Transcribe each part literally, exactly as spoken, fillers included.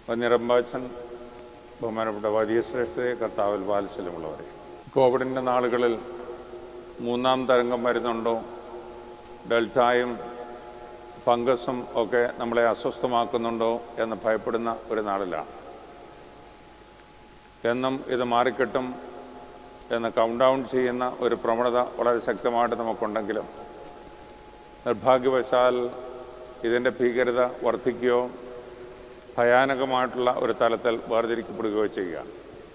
വന്യറമ്പാച്ചൻ, ബഹുമാനപ്പെട്ട വലിയ ശ്രേഷ്ഠതയെ, കർത്താവിൽ വാത്സല്യമുള്ളവരെ, കോവിഡിൻ്റെ നാളുകളിൽ മൂന്നാം തരംഗം വരുന്നുണ്ടോ, ഡെൽറ്റയും ഫംഗസും ഒക്കെ നമ്മളെ അസ്വസ്ഥമാക്കുന്നുണ്ടോ എന്ന് ഭയപ്പെടുന്ന ഒരു നാളിലാണ്. എന്നും ഇത് മാറിക്കിട്ടും എന്ന് കൗണ്ട് ഡൗൺ ചെയ്യുന്ന ഒരു പ്രവണത വളരെ ശക്തമായിട്ട് നമുക്കുണ്ടെങ്കിലും നിർഭാഗ്യവശാൽ ഇതിൻ്റെ ഭീകരത വർദ്ധിക്കുകയോ ഭയാനകമായിട്ടുള്ള ഒരു തലത്തിൽ വേർതിരിക്കപ്പെടുകയോ ചെയ്യുകയാണ്.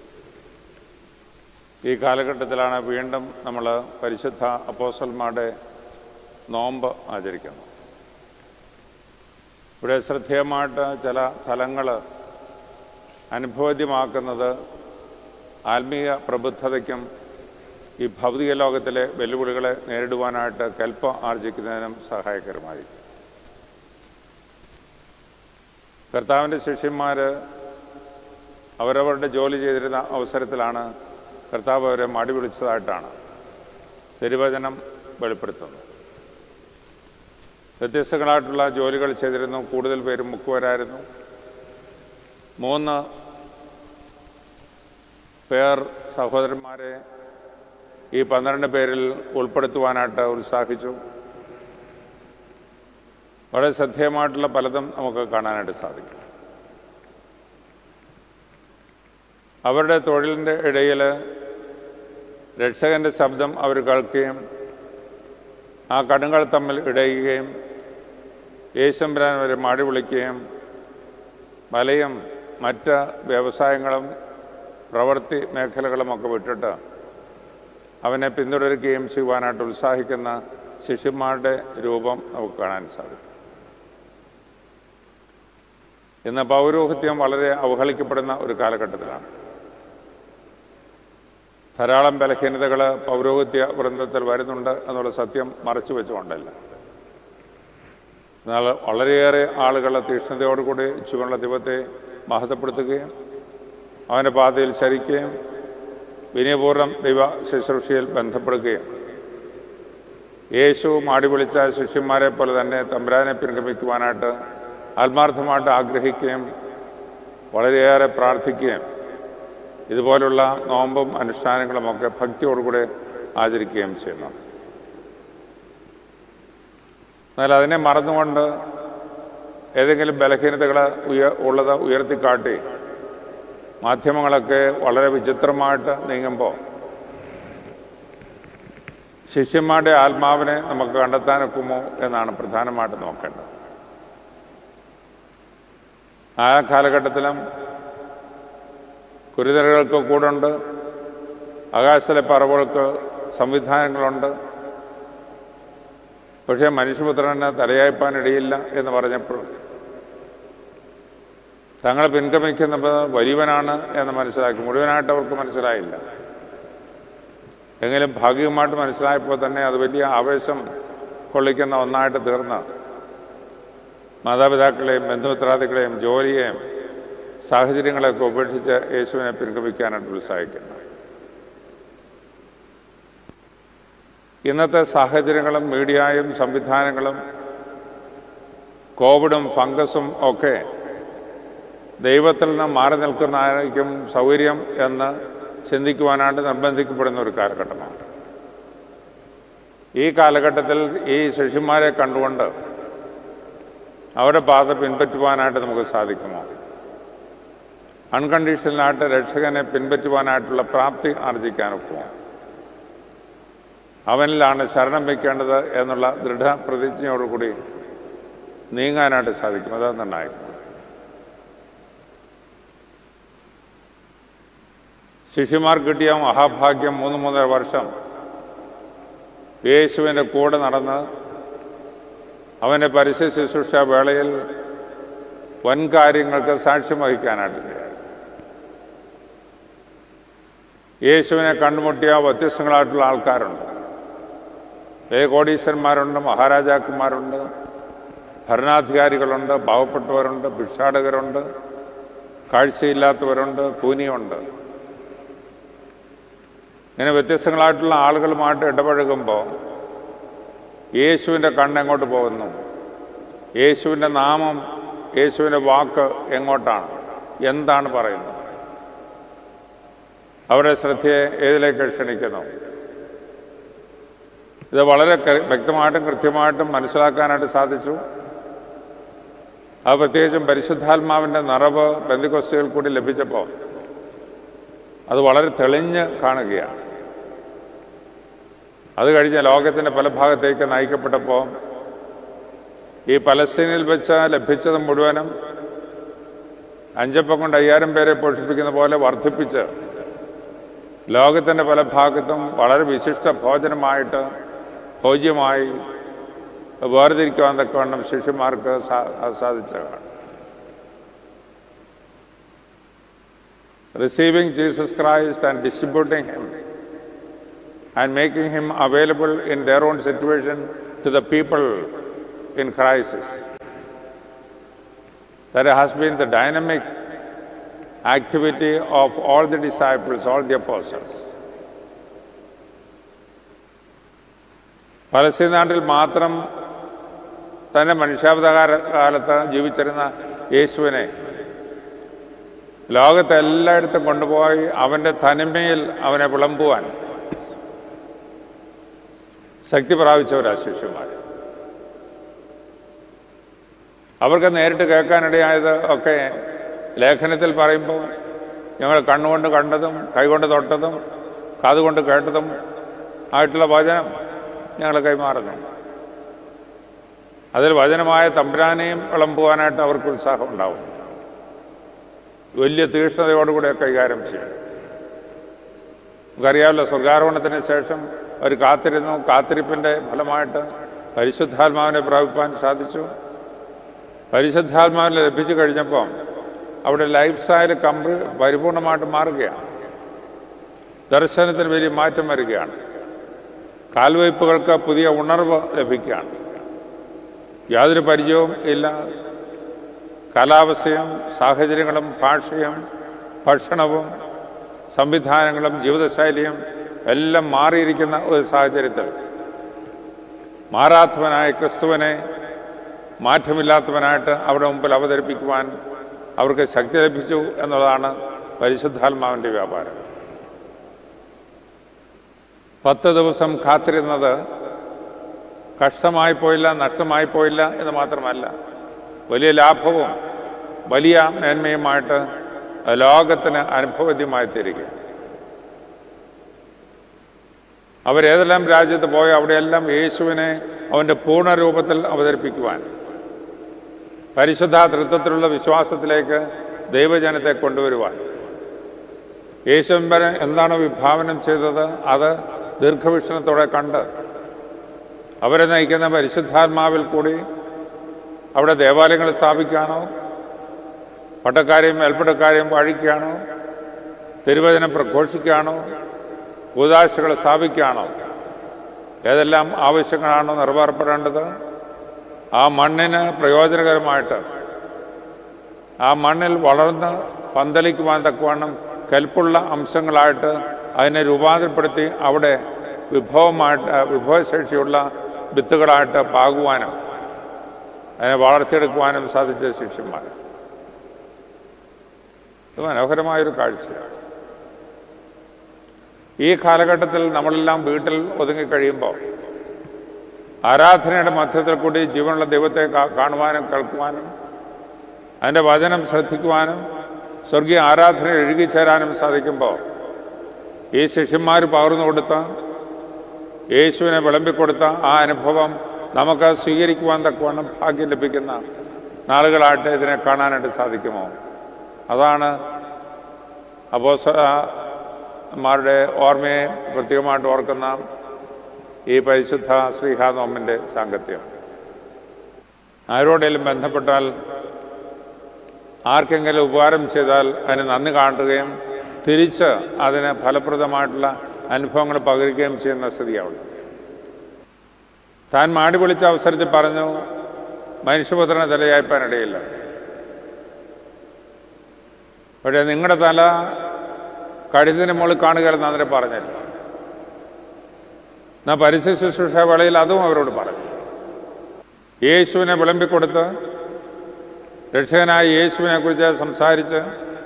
ഈ കാലഘട്ടത്തിലാണ് വീണ്ടും നമ്മൾ പരിശുദ്ധ അപ്പോസ്തലന്മാരുടെ നോമ്പ് ആചരിക്കുന്നത്. ഇവിടെ ശ്രദ്ധേയമായിട്ട് ചില തലങ്ങൾ അനുഭവദ്യമാക്കുന്നത് ആത്മീയ പ്രബുദ്ധതയ്ക്കും ഈ ഭൗതിക ലോകത്തിലെ വെല്ലുവിളികളെ നേരിടുവാനായിട്ട് കൽപ്പ ആർജിക്കുന്നതിനും സഹായകരമായി. കർത്താവിൻ്റെ ശിഷ്യന്മാർ അവരവരുടെ ജോലി ചെയ്തിരുന്ന അവസരത്തിലാണ് കർത്താവ് അവരെ മടി വിളിച്ചതായിട്ടാണ് തിരുവചനം വെളിപ്പെടുത്തുന്നത്. വ്യത്യസ്തങ്ങളായിട്ടുള്ള ജോലികൾ ചെയ്തിരുന്നു. കൂടുതൽ പേരും മുക്കുവരായിരുന്നു. മൂന്ന് പേർ സഹോദരന്മാരെ ഈ പന്ത്രണ്ട് പേരിൽ ഉൾപ്പെടുത്തുവാനായിട്ട് ഉത്സാഹിച്ചു. വളരെ ശ്രദ്ധേയമായിട്ടുള്ള പലതും നമുക്ക് കാണാനായിട്ട് സാധിക്കും. അവരുടെ തൊഴിലിൻ്റെ ഇടയിൽ രക്ഷകൻ്റെ ശബ്ദം അവർ കേൾക്കുകയും ആ കണ്ണുകൾ തമ്മിൽ ഇടയുകയും യേശുമ്പരാൻ അവരെ മാടി വിളിക്കുകയും വലയും മറ്റ് വ്യവസായങ്ങളും പ്രവൃത്തി മേഖലകളുമൊക്കെ വിട്ടിട്ട് അവനെ പിന്തുടരുകയും ചെയ്യുവാനായിട്ട് ഉത്സാഹിക്കുന്ന ശിഷ്യന്മാരുടെ രൂപം നമുക്ക് കാണാൻ സാധിക്കും. ഇന്ന് പൗരോഹിത്യം വളരെ അവഹേളിക്കപ്പെടുന്ന ഒരു കാലഘട്ടത്തിലാണ്. ധാരാളം ബലഹീനതകൾ പൗരോഹിത്യ വൃന്ദത്തിൽ വരുന്നുണ്ട് എന്നുള്ള സത്യം മറച്ചു വെച്ചുകൊണ്ടല്ല. എന്നാൽ വളരെയേറെ ആളുകൾ തീക്ഷ്ണതയോടുകൂടി ചുവനുള്ള ദൈവത്തെ മഹത്വപ്പെടുത്തുകയും അവൻ്റെ പാതയിൽ ചരിക്കുകയും വിനയപൂർവ്വം ദൈവ ശുശ്രൂഷയിൽ ബന്ധപ്പെടുകയും യേശു മാടി വിളിച്ച ശിഷ്യന്മാരെ പോലെ തന്നെ തമ്പുരാനെ പിൻഗമിക്കുവാനായിട്ട് ആത്മാർത്ഥമായിട്ട് ആഗ്രഹിക്കുകയും വളരെയേറെ പ്രാർത്ഥിക്കുകയും ഇതുപോലുള്ള നോമ്പും അനുഷ്ഠാനങ്ങളുമൊക്കെ ഭക്തിയോടുകൂടി ആചരിക്കുകയും ചെയ്യുന്നു. എന്നാൽ അതിനെ മറന്നുകൊണ്ട് ഏതെങ്കിലും ബലഹീനതകൾ ഉയ ഉള്ളത് ഉയർത്തിക്കാട്ടി മാധ്യമങ്ങളൊക്കെ വളരെ വിചിത്രമായിട്ട് നീങ്ങുമ്പോൾ ശിഷ്യന്മാരുടെ ആത്മാവിനെ നമുക്ക് കണ്ടെത്താനൊക്കുമോ എന്നാണ് പ്രധാനമായിട്ട് നോക്കേണ്ടത്. ആ കാലഘട്ടത്തിലും കുരുതരകൾക്ക് കൂടുണ്ട്, ആകാശത്തിലെ പറവുകൾക്ക് സംവിധാനങ്ങളുണ്ട്. പക്ഷേ മനുഷ്യപുത്രന് തലയായ്പാനിടയില്ല എന്ന് പറഞ്ഞപ്പോൾ തങ്ങളെ പിൻഗമിക്കുന്നത് വലിയവനാണ് എന്ന് മനസ്സിലാക്കി. മുഴുവനായിട്ട് അവർക്ക് മനസ്സിലായില്ല. എങ്കിലും ഭാഗികമായിട്ട് മനസ്സിലായപ്പോൾ തന്നെ അത് വലിയ ആവേശം കൊള്ളിക്കുന്ന ഒന്നായിട്ട് തീർന്ന് മാതാപിതാക്കളെയും ബന്ധുമിത്രാദികളെയും ജോലിയെയും സാഹചര്യങ്ങളെയൊക്കെ ഉപേക്ഷിച്ച് യേശുവിനെ പിൻഗമിക്കാനായിട്ട് ഉത്സാഹിക്കുന്നു. ഇന്നത്തെ സാഹചര്യങ്ങളും മീഡിയയും സംവിധാനങ്ങളും കോവിഡും ഫംഗസും ഒക്കെ ദൈവത്തിൽ നിന്ന് മാറി നിൽക്കുന്നതായിരിക്കും സൗകര്യം എന്ന് ചിന്തിക്കുവാനായിട്ട് നിർബന്ധിക്കപ്പെടുന്ന ഒരു കാലഘട്ടമാണ്. ഈ കാലഘട്ടത്തിൽ ഈ ശിഷ്യന്മാരെ കണ്ടുകൊണ്ട് അവരുടെ പാത പിൻപറ്റുവാനായിട്ട് നമുക്ക് സാധിക്കുമോ? അൺകണ്ടീഷണലായിട്ട് രക്ഷകനെ പിൻപറ്റുവാനായിട്ടുള്ള പ്രാപ്തി ആർജിക്കാനൊക്കുമോ? അവനിലാണ് ശരണം വയ്ക്കേണ്ടത് എന്നുള്ള ദൃഢപ്രതിജ്ഞയോടുകൂടി നീങ്ങാനായിട്ട് സാധിക്കും. അത് നിർണ്ണായകം. ശിഷ്യന്മാർ കിട്ടിയ മഹാഭാഗ്യം മൂന്ന് മൂന്നര വർഷം യേശുവിൻ്റെ കൂടെ നടന്ന് അവൻ്റെ പരസ്യ ശുശ്രൂഷ വേളയിൽ വൻ കാര്യങ്ങൾക്ക് സാക്ഷ്യം വഹിക്കാനായിട്ടില്ല. യേശുവിനെ കണ്ടുമുട്ടിയ വ്യത്യസ്തങ്ങളായിട്ടുള്ള ആൾക്കാരുണ്ട്. ഏ കോടീശ്വരന്മാരുണ്ട്, മഹാരാജാക്കന്മാരുണ്ട്, ഭരണാധികാരികളുണ്ട്, പാവപ്പെട്ടവരുണ്ട്, ഭിക്ഷാടകരുണ്ട്, കാഴ്ചയില്ലാത്തവരുണ്ട്, കൂനിയുണ്ട്. ഇങ്ങനെ വ്യത്യസ്തങ്ങളായിട്ടുള്ള ആളുകളുമായിട്ട് ഇടപഴകുമ്പോൾ യേശുവിൻ്റെ കണ്ണെങ്ങോട്ട് പോകുന്നു? യേശുവിൻ്റെ നാമം, യേശുവിൻ്റെ വാക്ക് എങ്ങോട്ടാണ്? എന്താണ് പറയുന്നത്? അവരുടെ ശ്രദ്ധയെ ഏതിലേക്ക് ക്ഷണിക്കുന്നു? ഇത് വളരെ വ്യക്തമായിട്ടും കൃത്യമായിട്ടും മനസ്സിലാക്കാനായിട്ട് സാധിച്ചു. അത് പ്രത്യേകിച്ചും പരിശുദ്ധാത്മാവിൻ്റെ നിറവ് പെന്തക്കോസ്തുകൾ കൂടി ലഭിച്ചപ്പോൾ അത് വളരെ തെളിഞ്ഞ് കാണുകയാണ്. അത് കഴിഞ്ഞ് ലോകത്തിൻ്റെ പല ഭാഗത്തേക്ക് നയിക്കപ്പെട്ടപ്പോൾ ഈ പലസ്തീനിൽ വെച്ച് ലഭിച്ചത് മുഴുവനും അഞ്ചപ്പം കൊണ്ട് അയ്യായിരം പേരെ പോഷിപ്പിക്കുന്ന പോലെ വർദ്ധിപ്പിച്ച് ലോകത്തിൻ്റെ പല ഭാഗത്തും വളരെ വിശിഷ്ട ഭോജനമായിട്ട് ഭോജ്യമായി വേർതിരിക്കുവാൻ തക്കവണ്ണം ശിഷ്യന്മാർക്ക് സാധിച്ചതാണ്. Receiving Jesus Christ and distributing him and making him available in their own situation to the people in crisis. That has been the dynamic activity of all the disciples, all the apostles. Palestine നാട്ടിൽ മാത്രം തന്നെ മനുഷ്യാവതാര കാലത്ത് ജീവിച്ചിരുന്ന യേശുവിനെ ലോകത്തെ എല്ലായിടത്തും കൊണ്ടുപോയി അവൻ്റെ തനിമയിൽ അവനെ വിളമ്പുവാൻ ശക്തി പ്രാപിച്ചവരാ ശിഷ്യന്മാർ. അവർക്ക് നേരിട്ട് കേൾക്കാനിടയായത് ഒക്കെ ലേഖനത്തിൽ പറയുമ്പോൾ ഞങ്ങൾ കണ്ണുകൊണ്ട് കണ്ടതും കൈകൊണ്ട് തൊട്ടതും കാതുകൊണ്ട് കേട്ടതും ആയിട്ടുള്ള വചനം ഞങ്ങൾ കൈമാറുന്നു. അതിൽ വചനമായ തമ്പുരാനെയും വിളമ്പുവാനായിട്ട് അവർക്ക് ഉത്സാഹം ഉണ്ടാവും. വലിയ തീക്ഷ്ണതയോടുകൂടെ കൈകാര്യം ചെയ്യും. നമുക്കറിയാമല്ലോ, സ്വർഗാരോഹണത്തിന് ശേഷം അവർ കാത്തിരുന്നു. കാത്തിരിപ്പിൻ്റെ ഫലമായിട്ട് പരിശുദ്ധാത്മാവിനെ പ്രാപിപ്പാൻ സാധിച്ചു. പരിശുദ്ധാത്മാവിനെ ലഭിച്ചു കഴിഞ്ഞപ്പോൾ അവിടെ ലൈഫ് സ്റ്റൈൽ കംപ്ലീ പരിപൂർണമായിട്ട് മാറുകയാണ്. ദർശനത്തിന് വലിയ മാറ്റം വരികയാണ്. കാൽവയ്പ്പുകൾക്ക് പുതിയ ഉണർവ് ലഭിക്കുകയാണ്. യാതൊരു പരിചയവും ഇല്ല. കാലാവസ്ഥയും സാഹചര്യങ്ങളും ഭാഷയും ഭക്ഷണവും സംവിധാനങ്ങളും ജീവിതശൈലിയും എല്ലാം മാറിയിരിക്കുന്ന ഒരു സാഹചര്യത്തിൽ മാറാത്തവനായ ക്രിസ്തുവിനെ മാറ്റമില്ലാത്തവനായിട്ട് അവിടെ മുമ്പിൽ അവതരിപ്പിക്കുവാൻ അവർക്ക് ശക്തി ലഭിച്ചു എന്നുള്ളതാണ് പരിശുദ്ധാത്മാവിൻ്റെ വ്യാപാരം. പത്ത് ദിവസം കാത്തിരുന്നത് കഷ്ടമായി പോയില്ല, നഷ്ടമായി പോയില്ല എന്ന് മാത്രമല്ല, വലിയ ലാഭവും വലിയ മേന്മയുമായിട്ട് ലോകത്തിന് അനുഭവദ്യമായി തീരുക. അവരേതെല്ലാം രാജ്യത്ത് പോയോ അവിടെയെല്ലാം യേശുവിനെ അവൻ്റെ പൂർണ്ണരൂപത്തിൽ അവതരിപ്പിക്കുവാൻ, പരിശുദ്ധ തൃത്വത്തിലുള്ള വിശ്വാസത്തിലേക്ക് ദൈവജനത്തെ കൊണ്ടുവരുവാൻ, യേശുവിനെ എന്താണ് വിഭാവനം ചെയ്തത് അത് ദീർഘവീക്ഷണത്തോടെ കണ്ട് അവരെ നയിക്കുന്ന പരിശുദ്ധാത്മാവിൽ കൂടി അവിടെ ദേവാലയങ്ങൾ സ്ഥാപിക്കുകയാണോ, പട്ടക്കാരെയും മേൽപ്പട്ടക്കാരെയും വാഴിക്കുകയാണോ, തിരുവചനം പ്രഘോഷിക്കുകയാണോ, കൂദാശകൾ സ്ഥാപിക്കുകയാണോ, ഏതെല്ലാം ആവശ്യങ്ങളാണോ നിറവേറപ്പെടേണ്ടത് ആ മണ്ണിന് പ്രയോജനകരമായിട്ട് ആ മണ്ണിൽ വളർന്ന് പന്തലിക്കുവാൻ തക്കവണ്ണം കൽപ്പുള്ള അംശങ്ങളായിട്ട് അതിനെ രൂപാന്തരപ്പെടുത്തി അവിടെ വിഭവമായിട്ട് വിഭവശേഷിയുള്ള വിത്തുകളായിട്ട് പാകുവാനും അതിനെ വളർത്തിയെടുക്കുവാനും സാധിച്ച ശിഷ്യന്മാർ. ഇത് മനോഹരമായൊരു കാഴ്ചയാണ്. ഈ കാലഘട്ടത്തിൽ നമ്മളെല്ലാം വീട്ടിൽ ഒതുങ്ങിക്കഴിയുമ്പോൾ ആരാധനയുടെ മധ്യത്തിൽ കൂടി ജീവനുള്ള ദൈവത്തെ കാണുവാനും കേൾക്കുവാനും അതിൻ്റെ വചനം ശ്രദ്ധിക്കുവാനും സ്വർഗീയ ആരാധനയിൽ എഴുകിച്ചേരാനും സാധിക്കുമ്പോൾ ഈ ശിഷ്യന്മാർ പകർന്നു കൊടുത്ത യേശുവിനെ വിളമ്പിക്കൊടുത്ത ആ അനുഭവം നമുക്ക് സ്വീകരിക്കുവാൻ തക്കവണ്ണം ഭാഗ്യം ലഭിക്കുന്ന നാളുകളായിട്ട് ഇതിനെ കാണാനായിട്ട് സാധിക്കുമോ? അതാണ് അപ്പോസ്തലന്മാരുടെ ഓർമ്മയെ പ്രത്യേകമായിട്ട് ഓർക്കുന്ന ഈ പരിശുദ്ധ ശ്രീഹാനോമിൻ്റെ സാങ്കത്യം. ആരോടെങ്കിലും ബന്ധപ്പെട്ടാൽ ആർക്കെങ്കിലും ഉപകാരം ചെയ്താൽ അതിന് നന്ദി കാട്ടുകയും തിരിച്ച് അതിന് ഫലപ്രദമായിട്ടുള്ള അനുഭവങ്ങൾ പകരുകയും ചെയ്യുന്ന സ്ഥിതിയാണ്. താൻ മാടി വിളിച്ച അവസരത്തിൽ പറഞ്ഞു, മനുഷ്യപുത്രനെ തലയായ്പാനിടയില്ല. പക്ഷേ നിങ്ങളുടെ തല കഴുത്തിന് മുകളിൽ കാണുകയെന്ന് അന്നേരം പറഞ്ഞില്ല. എന്നാൽ പരിശുദ്ധ ശുശ്രൂഷ വേളയിൽ അതും അവരോട് പറഞ്ഞു. യേശുവിനെ വിളമ്പിക്കൊടുത്ത് രക്ഷകനായ യേശുവിനെ കുറിച്ച് സംസാരിച്ച്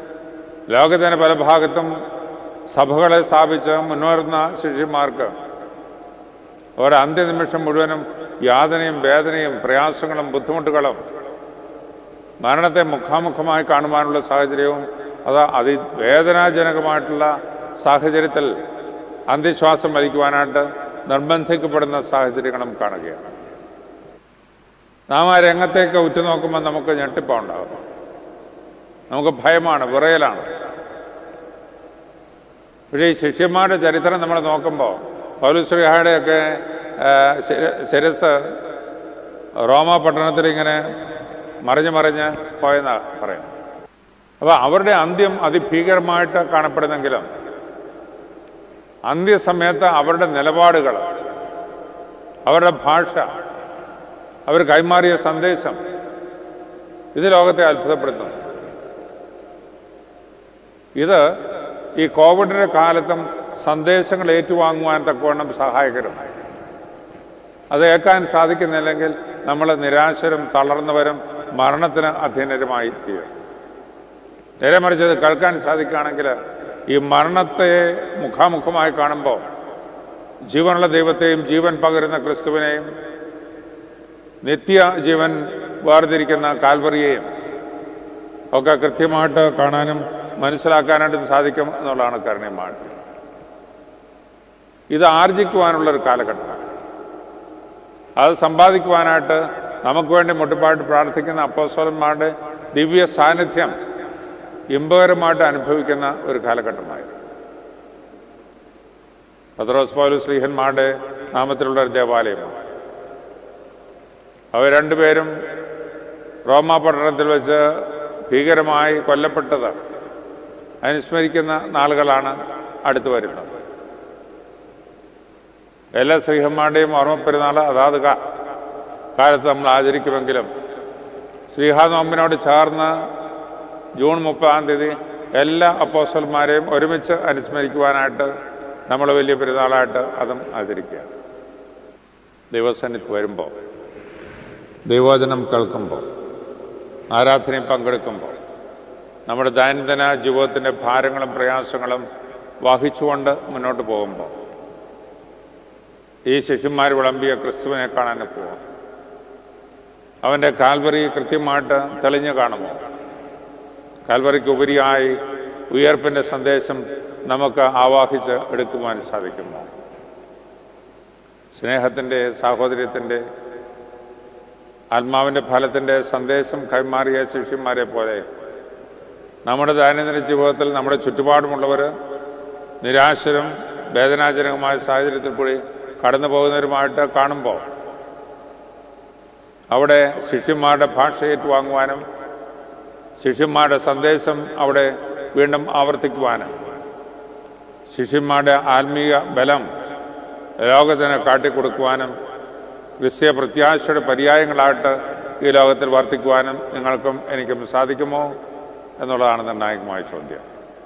ലോകത്തിൻ്റെ പല ഭാഗത്തും സഭകളെ സ്ഥാപിച്ച് മുന്നേറുന്ന ശിഷ്യന്മാർക്ക് അവരുടെ അന്ത്യനിമിഷം മുഴുവനും യാതനയും വേദനയും പ്രയാസങ്ങളും ബുദ്ധിമുട്ടുകളും മരണത്തെ മുഖാമുഖമായി കാണുവാനുള്ള സാഹചര്യവും അത് അതിവേദനാജനകമായിട്ടുള്ള സാഹചര്യത്തിൽ അന്ത്യശ്വാസം വലിക്കുവാനായിട്ട് നിർബന്ധിക്കപ്പെടുന്ന സാഹചര്യങ്ങളും കാണുകയാണ്. നാം ആ രംഗത്തേക്ക് ഉറ്റുനോക്കുമ്പോൾ നമുക്ക് ഞെട്ടിപ്പുണ്ടാകും, നമുക്ക് ഭയമാണ്, വിറയലാണ്. പക്ഷേ ഈ ശിഷ്യന്മാരുടെ ചരിത്രം നമ്മൾ നോക്കുമ്പോൾ പൗലോസ്ലീഹായുടെയൊക്കെ ശിരസ് റോമാ പട്ടണത്തിൽ ഇങ്ങനെ മറിഞ്ഞ് മറിഞ്ഞ് പോയെന്ന് പറയുന്നു. അപ്പോൾ അവരുടെ അന്ത്യം അതിഭീകരമായിട്ട് കാണപ്പെടുന്നെങ്കിലും അന്ത്യസമയത്ത് അവരുടെ നിലപാടുകൾ, അവരുടെ ഭാഷ, അവർ കൈമാറിയ സന്ദേശം ഇത് ലോകത്തെ അത്ഭുതപ്പെടുത്തുന്നു. ഇത് ഈ കോവിഡിൻ്റെ കാലത്തും സന്ദേശങ്ങൾ ഏറ്റുവാങ്ങുവാൻ തക്കവണ്ണം സഹായകരമായി. അത് ഏൽക്കാൻ സാധിക്കുന്നില്ലെങ്കിൽ നമ്മൾ നിരാശരും തളർന്നവരും മരണത്തിന് അധീനരുമായി തീരും. നേരെ മറിച്ച് അത് കേൾക്കാൻ സാധിക്കുകയാണെങ്കിൽ ഈ മരണത്തെ മുഖാമുഖമായി കാണുമ്പോൾ ജീവനുള്ള ദൈവത്തെയും ജീവൻ പകരുന്ന ക്രിസ്തുവിനെയും നിത്യ ജീവൻ വേർതിരിക്കുന്ന കാൽവറിയെയും ഒക്കെ കൃത്യമായിട്ട് കാണാനും മനസ്സിലാക്കാനായിട്ടും സാധിക്കും എന്നുള്ളതാണ് കാരണമായിട്ട്. ഇത് ആർജിക്കുവാനുള്ളൊരു കാലഘട്ടമാണ്. അത് സമ്പാദിക്കുവാനായിട്ട് നമുക്ക് വേണ്ടി മുട്ടിപ്പായിട്ട് പ്രാർത്ഥിക്കുന്ന അപ്പോസ്തലന്മാരുടെ ദിവ്യ സാന്നിധ്യം ഇമ്പകരമായിട്ട് അനുഭവിക്കുന്ന ഒരു കാലഘട്ടമായിരുന്നു. പത്രോസ് പൗലോസ് ശ്ലീഹന്മാരുടെ നാമത്തിലുള്ള ഒരു ദേവാലയമാണ്. അവർ രണ്ടുപേരും റോമാ പട്ടണത്തിൽ വെച്ച് ഭീകരമായി കൊല്ലപ്പെട്ടത് അനുസ്മരിക്കുന്ന നാളുകളാണ് അടുത്തു വരുന്നത്. എല്ലാ ശ്ലീഹന്മാരുടെയും ഓർമ്മപ്പെരുന്നാൾ അതാത് കാലത്ത് നമ്മൾ ആചരിക്കുമെങ്കിലും ശ്ലീഹാ നോമ്പിനോട് ചേർന്ന് ജൂൺ മുപ്പതാം തീയതി എല്ലാ അപ്പോസ്തലന്മാരെയും ഒരുമിച്ച് അനുസ്മരിക്കുവാനായിട്ട് നമ്മൾ വലിയ പെരുന്നാളായിട്ട് അതും ആചരിക്കുകയാണ്. ദൈവസന്നിധി വരുമ്പോൾ, ദൈവവചനം കേൾക്കുമ്പോൾ, ആരാധനയിൽ പങ്കെടുക്കുമ്പോൾ, നമ്മുടെ ദൈനംദിന ജീവിതത്തിൻ്റെ ഭാരങ്ങളും പ്രയാസങ്ങളും വഹിച്ചുകൊണ്ട് മുന്നോട്ട് പോകുമ്പോൾ ഈ ശിഷ്യന്മാർ വിളമ്പിയ ക്രിസ്തുവിനെ കാണാൻ പോവാം. അവൻ്റെ കാൽവറി കൃത്യമായിട്ട് തെളിഞ്ഞു കാണുമോ? കാൽവറിക്ക് ഉപരിയായി ഉയർപ്പിൻ്റെ സന്ദേശം നമുക്ക് ആവാഹിച്ച് എടുക്കുവാൻ സാധിക്കുമോ? സ്നേഹത്തിൻ്റെ, സാഹോദര്യത്തിൻ്റെ, ആത്മാവിൻ്റെ ഫലത്തിൻ്റെ സന്ദേശം കൈമാറിയ ശിഷ്യന്മാരെ പോലെ നമ്മുടെ ദൈനംദിന ജീവിതത്തിൽ നമ്മുടെ ചുറ്റുപാടുമുള്ളവർ നിരാശരും വേദനാജനകമായ സാഹചര്യത്തിൽ കൂടി കടന്നു പോകുന്നവരുമായിട്ട് കാണുമ്പോൾ അവിടെ ശിഷ്യന്മാരുടെ ഭാഷ ഏറ്റുവാങ്ങുവാനും ശിഷ്യന്മാരുടെ സന്ദേശം അവിടെ വീണ്ടും ആവർത്തിക്കുവാനും ശിഷ്യന്മാരുടെ ആത്മീയ ബലം ലോകത്തിന് കാട്ടിക്കൊടുക്കുവാനും ക്രിസ്തീയ പ്രത്യാശയുടെ പര്യായങ്ങളായിട്ട് ഈ ലോകത്തിൽ വർത്തിക്കുവാനും നിങ്ങൾക്കും എനിക്കും സാധിക്കുമോ എന്നുള്ളതാണ് നിർണായകമായ ചോദ്യം.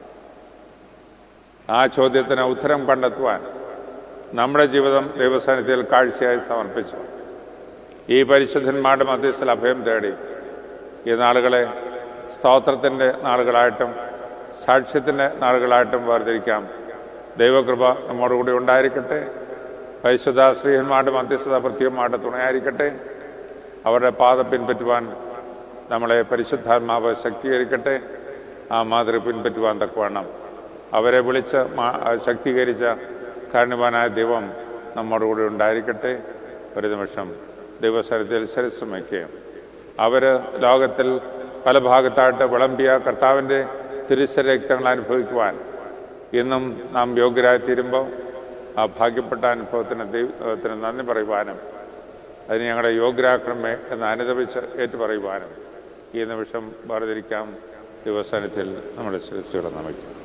ആ ചോദ്യത്തിന് ഉത്തരം കണ്ടെത്തുവാൻ നമ്മുടെ ജീവിതം ദൈവസന്നിധിയിൽ കാഴ്ചയായി സമർപ്പിച്ചു ഈ പരിശുദ്ധന്മാരുടെ മധ്യസ്ഥൽ അഭയം തേടി ഈ നാളുകളെ സ്തോത്രത്തിൻ്റെ നാളുകളായിട്ടും സാക്ഷ്യത്തിൻ്റെ നാളുകളായിട്ടും വേർതിരിക്കാം. ദൈവകൃപ നമ്മോടുകൂടി ഉണ്ടായിരിക്കട്ടെ. പരിശുദ്ധ ശ്രീഹന്മാരുടെ മധ്യസ്ഥത പ്രത്യേകമായിട്ട് തുണയായിരിക്കട്ടെ. അവരുടെ പാത പിൻപറ്റുവാൻ നമ്മളെ പരിശുദ്ധാത്മാവ് ശക്തീകരിക്കട്ടെ. ആ മാതൃ പിൻപറ്റുവാൻ തക്കവണ്ണം അവരെ വിളിച്ച് ശക്തീകരിച്ച കാരുണ്യവാനായ ദൈവം നമ്മോടുകൂടി ഉണ്ടായിരിക്കട്ടെ. ഒരു നിമിഷം ദൈവസന്നിധിയിൽ ശിരസ്സ് വയ്ക്കുകയും അവർ ലോകത്തിൽ പല ഭാഗത്തായിട്ട് വിളമ്പിയ കർത്താവിൻ്റെ തിരുശരക്തങ്ങൾ അനുഭവിക്കുവാൻ ഇന്നും നാം യോഗ്യരായിത്തീരുമ്പോൾ ആ ഭാഗ്യപ്പെട്ട അനുഭവത്തിന് ദൈവത്തിന് നന്ദി പറയുവാനും അതിന് ഞങ്ങളെ യോഗ്യരാക്കണമേ എന്ന് അനുദപിച്ച് ഏറ്റുപറയുവാനും ഈ നിമിഷം വേർതിരിക്കാം. ദൈവസന്നിധിയിൽ നമ്മുടെ ശിരസ്സുകളെ നമിക്കാം.